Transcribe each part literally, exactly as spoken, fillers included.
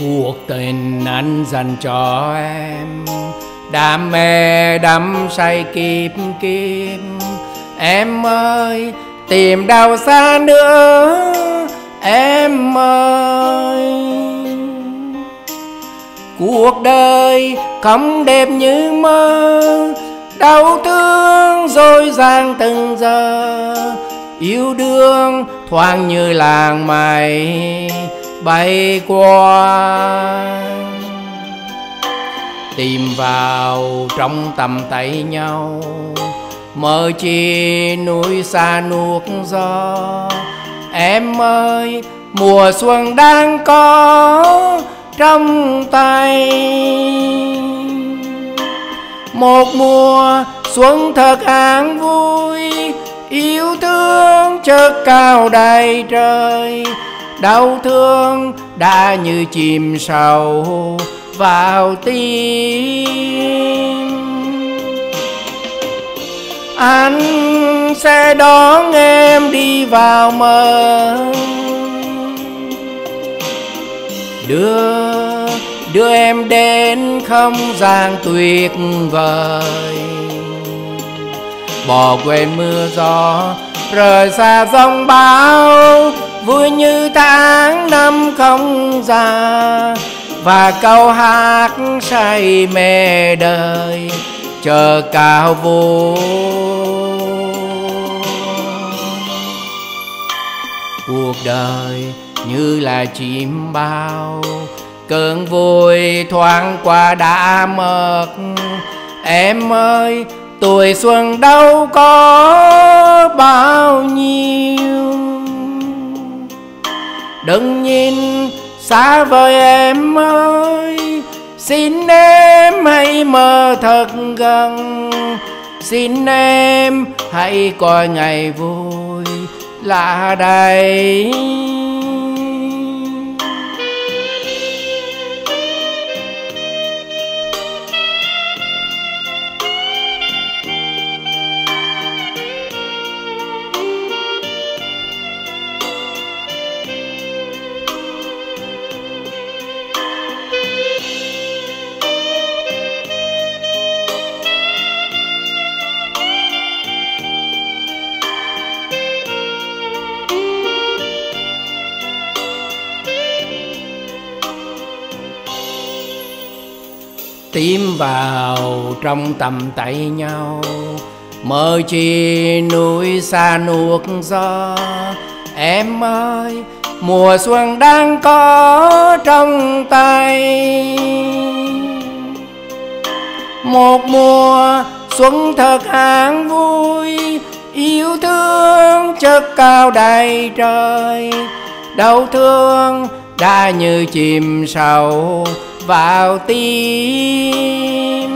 Cuộc tình anh dành cho em, đam mê đắm say kiếp kiếp. Em ơi tìm đâu xa nữa em ơi. Cuộc đời không đẹp như mơ, đau thương dối dàng từng giờ. Yêu đương thoáng như làng mây bay qua, tìm vào trong tầm tay nhau. Mơ chi núi xa nuốt gió. Em ơi mùa xuân đang có trong tay, một mùa xuân thật an vui. Yêu thương chợt cao đầy trời, đau thương đã như chìm sâu vào tim. Anh sẽ đón em đi vào mơ, đưa đưa em đến không gian tuyệt vời. Bỏ quên mưa gió, rời xa giông bão, vui như tháng năm không già. Và câu hát say mê đời chờ cao vô. Cuộc đời như là chim bao, cơn vui thoáng qua đã mất. Em ơi tuổi xuân đâu có bao nhiêu, đừng nhìn xa vời em ơi. Xin em hãy mơ thật gần, xin em hãy coi ngày vui là đây. Tìm vào trong tầm tay nhau, mơ chi núi xa nuốt gió. Em ơi mùa xuân đang có trong tay, một mùa xuân thật an vui. Yêu thương chợt cao đầy trời, đau thương đã như chìm sâu vào tim.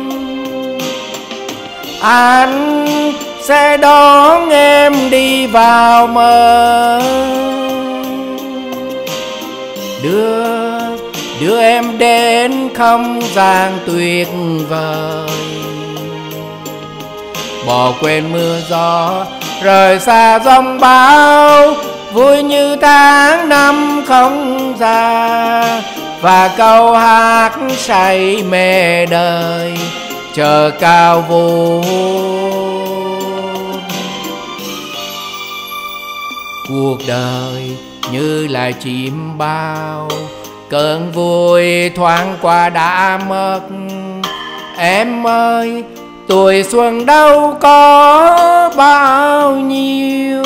Anh sẽ đón em đi vào mơ, đưa đưa em đến không gian tuyệt vời. Bỏ quên mưa gió, rời xa giông bão, vui như tháng năm không già. Và câu hát say mê đời chờ cao vô. Cuộc đời như là chim bao, cơn vui thoáng qua đã mất. Em ơi tuổi xuân đâu có bao nhiêu,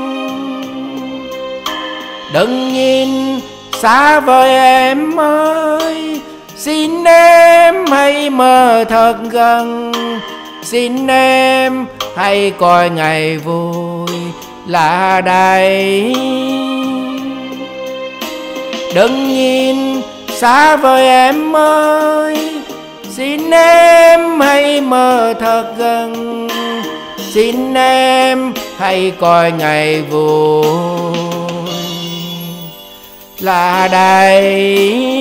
đừng nhìn xa vời em ơi. Xin em hãy mơ thật gần, xin em hãy coi ngày vui là đây. Đừng nhìn xa vời em ơi, xin em hãy mơ thật gần, xin em hãy coi ngày vui là đây.